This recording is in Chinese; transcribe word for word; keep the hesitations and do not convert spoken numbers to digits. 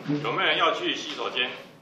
有没有人要去洗手间？